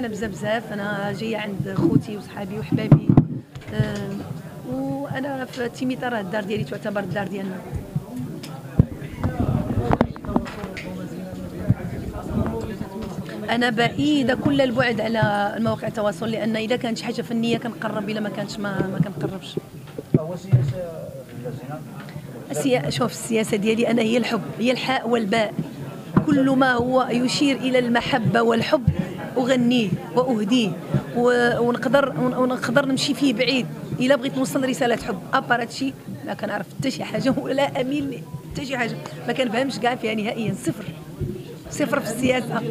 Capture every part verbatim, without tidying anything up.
بزاف بزاف. انا جايه عند خوتي وصحابي وحبابي، أه وانا في تيميطا، راه الدار ديالي تعتبر الدار ديالنا. انا بعيده كل البعد على المواقع التواصل، لان اذا كانت شي حاجه فنيه كنقرب، الا ما كانتش ما ما كنقربش. هو سياسه السياسه، شوف السياسه ديالي انا هي الحب، هي الحاء والباء، كل ما هو يشير الى المحبه والحب اغنيه واهديه، ونقدر ونقدر نمشي فيه بعيد الا بغيت نوصل رساله حب. ابار هادشي ما كنعرف حتى شي حاجه ولا اميل حتى شي حاجه، ما كنفهمش كاع فيها نهائيا، صفر صفر في السياسه.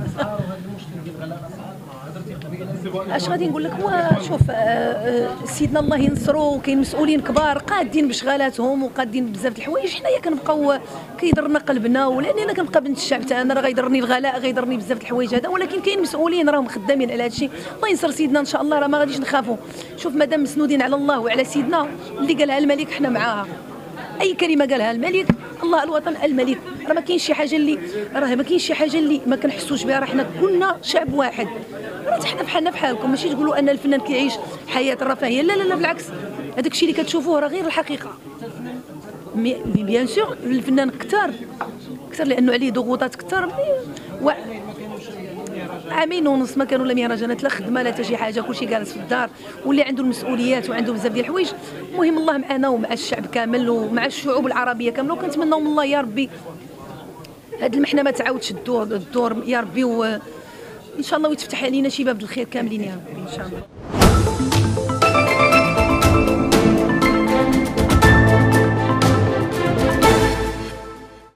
اش غادي نقول لك؟ هو شوف، سيدنا الله ينصرو، كاين مسؤولين كبار قادين بشغالاتهم وقادين بزاف د الحوايج، حنايا كنبقاو كيضرنا قلبنا، ولاني انا كنبقى بنت الشعب تاعنا، راه غيضرني الغلاء، غيضرني بزاف د الحوايج هذا، ولكن كاين مسؤولين راهم خدامين على هذا الشيء. الله ينصر سيدنا ان شاء الله، راه ما غاديش نخافوا. شوف مادام مسنودين على الله وعلى سيدنا اللي قالها الملك حنا معاها، اي كلمه قالها الملك، الله الوطن الملك، راه ما كاينش شي حاجه اللي راه ما كاينش شي حاجه اللي ما كنحسوش بها، راه حنا كلنا شعب واحد، راه حنا بحالنا بحالكم. ماشي تقولوا ان الفنان كيعيش حياه الرفاهيه، لا لا لا، بالعكس، هذاك الشيء اللي كتشوفوه راه غير الحقيقه. بيان سور الفنان كثر كثر لانه عليه ضغوطات كثر، و... عامين ونص ما كانوا لا مهرجانات لا خدمه لا حتى شي حاجه، كلشي جالس في الدار، واللي عنده المسؤوليات وعنده بزاف ديال الحوايج. المهم الله معنا ومع الشعب كامل ومع الشعوب العربيه كامله، وكنتمناو من الله يا ربي هاد المحنه ما تعاودش الدور الدور يا ربي، وان شاء الله ويتفتح علينا شي باب الخير كاملين يا ربي ان شاء الله.